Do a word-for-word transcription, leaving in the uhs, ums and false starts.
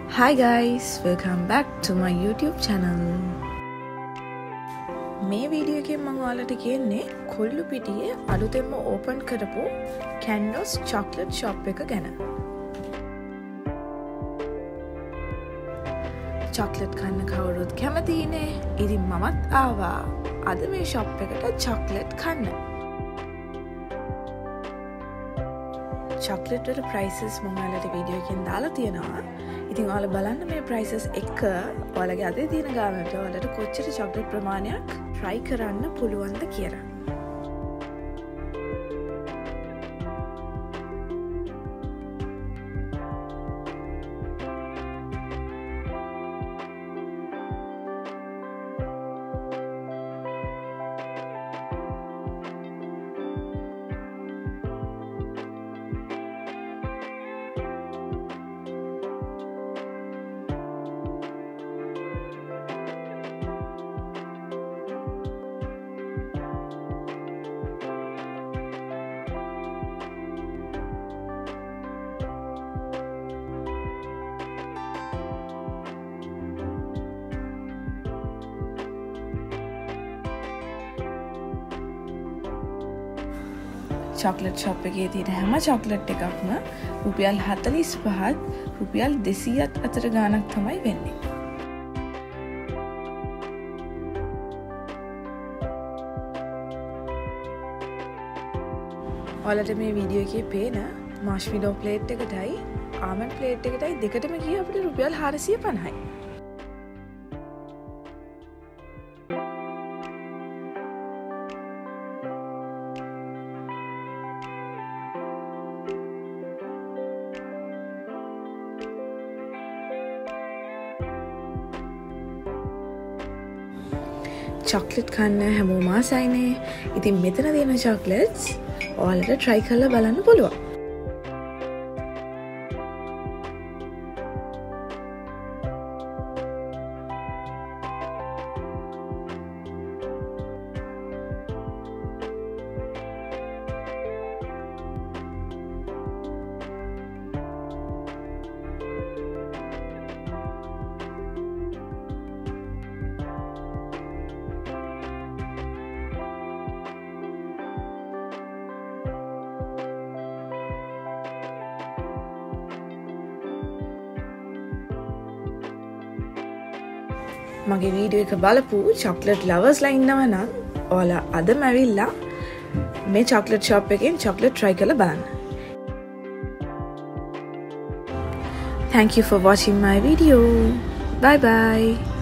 Hi guys, welcome back to my YouTube channel. මේ video එකෙන් මම ඔයාලට කියන්නේ කොල්ලු පිටියේ අලුතෙන්ම ඕපන් කරපු Kandos chocolate shop එක ගැන. chocolate කන්න කවුරුත් කැමතිනේ. ඉතින් මමත් ආවා අද මේ shop එකට chocolate කන්න. chocolate වල prices මම ඔයාලට වීඩියෝ එකෙන් දාලා තියෙනවා. ඉතින් ඔයාලා බලන්න මේ prices එක ඔයාලගේ අතේ තියෙන ගානට ඔයාලට කොච්චර chocolate ප්‍රමාණයක් try කරන්න පුළුවන්ද කියලා. chocolate shop එකේ තියෙන හැම chocolate එකක්ම රුපියල් හතළිස් පහත් රුපියල් දෙසීයත් අතර ගාණක් තමයි වෙන්නේ. ඔයාලට මේ වීඩියෝ එකේ පේන marshmallow plate එකටයි almond plate එකටයි දෙකටම ගියේ අපිට රුපියල් හාරසිය පනහයි. chocolate කන්න හැමෝම ආසයිනේ. ඉතින් මෙතන තියෙන chocolates ඔයාලට try කරලා බලන්න පුළුවන්. මගේ වීඩියෝ එක බලපු chocolate lovers ලා ඉන්නවා නම් ඔයාලා අදම ඇවිල්ලා මේ chocolate shop එකෙන් chocolate try කරලා බලන්න. Thank you for watching my video. Bye bye.